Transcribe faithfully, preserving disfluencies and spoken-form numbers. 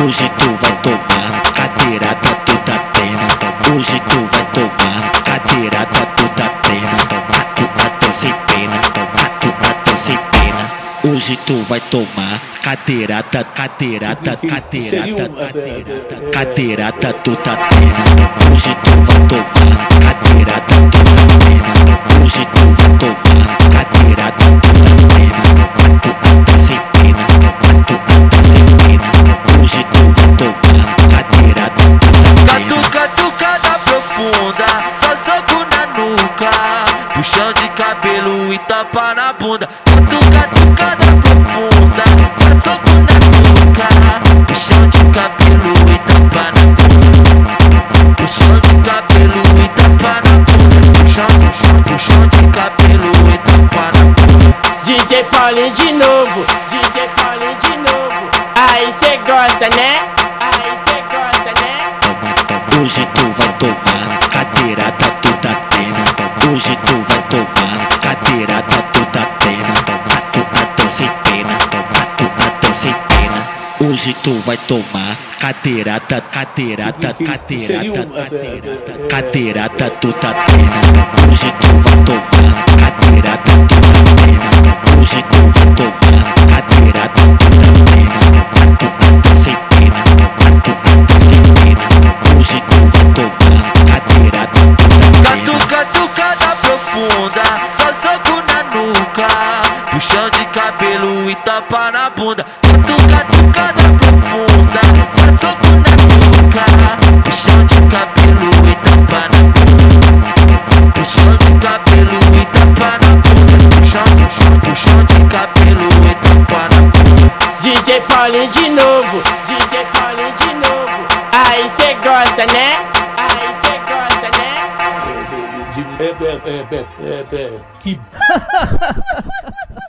Hoje tu vai tomar cadeirada toda pena. Hoje tu vai tomar cadeirada toda pena. Mato, mato sem pena, mato, mato sem pena. Hoje tu vai tomar cadeirada, cadeirada, cadeirada, cadeirada, cadeirada toda pena. Hoje tu vai tomar cadeirada toda pena. Hoje tu vai tomar cadeirada toda pena. Mato, mato sem pena, mato, mato sem pena. Hoje tu vai tomar cadeirada toda pena. Catuca, tucada profunda, só soco na nuca, puxão de cabelo e tapa na bunda. Catuca, tucada profunda, só soco na nuca, puxão de cabelo e tapa na bunda. Puxão de cabelo e tapa na bunda. Puxão, puxão, puxão de cabelo e tapa na bunda. D J Paulinho de novo, D J Paulinho de novo. Aí cê gosta, né? Aí cê gosta, né? Hoje tu vai tomar cadeirada toda pena. Hoje tu vai tomar cadeirada toda pena. Mato, mato sem pena, mato, mato sem pena. Hoje tu vai tomar cadeirada, cadeirada, cadeirada, cadeirada, cadeirada toda pena. Hoje tu vai tomar cadeirada toda pena. Hoje tu vai tomar cadeirada toda pena. Mato, mato sem pena, mato, mato sem pena. Hoje tu vai tomar cadeirada toda pena. Catuca, tucada profunda, só soco na nuca, puxão de cabelo e tapa na bunda. Catuca, tucada profunda, só soco na nuca, puxão de cabelo e tapa na bunda. Puxão de cabelo e tapa na bunda. Puxão, puxão, puxão de cabelo e tapa na bunda. D J Paulinho de novo, D J Paulinho de novo. Aí cê gosta, né? Aí cê gosta, né? É, é, é, é, é, é, que